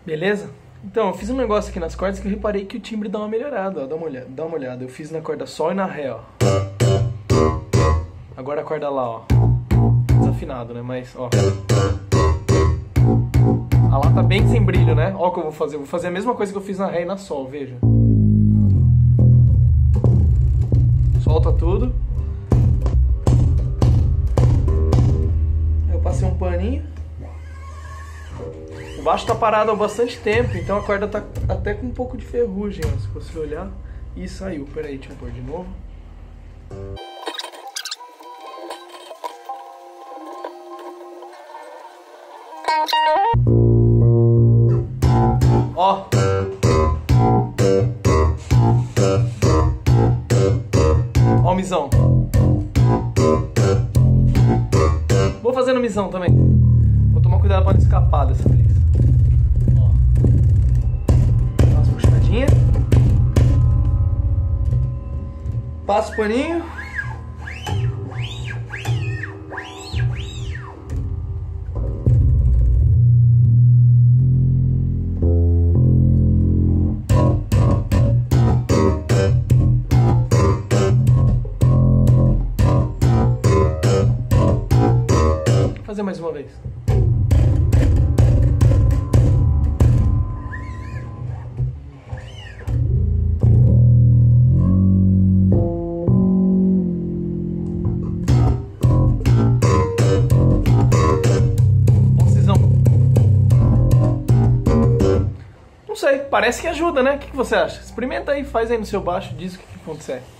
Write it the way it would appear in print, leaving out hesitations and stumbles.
Beleza? Então, eu fiz um negócio aqui nas cordas que eu reparei que o timbre dá uma melhorada, ó. Dá uma olhada. Eu fiz na corda Sol e na Ré, ó. Agora a corda Lá, ó. Desafinado, né? Mas, ó. A Lá tá bem sem brilho, né? Ó o que eu vou fazer. Eu vou fazer a mesma coisa que eu fiz na Ré e na Sol, veja. Solta tudo. Eu passei um paninho. O baixo tá parado há bastante tempo, então a corda tá até com um pouco de ferrugem, ó, se você olhar. E saiu. Pera aí, deixa eu pôr de novo. Ó. Ó o misão. Vou fazer no misão também. Vou tomar cuidado pra não escapar dessa vez. Ó. Dá umas puxadinhas. Passa o paninho. Vou fazer mais uma vez. Não sei, parece que ajuda, né? O que você acha? Experimenta aí, faz aí no seu baixo, diz o que acontece.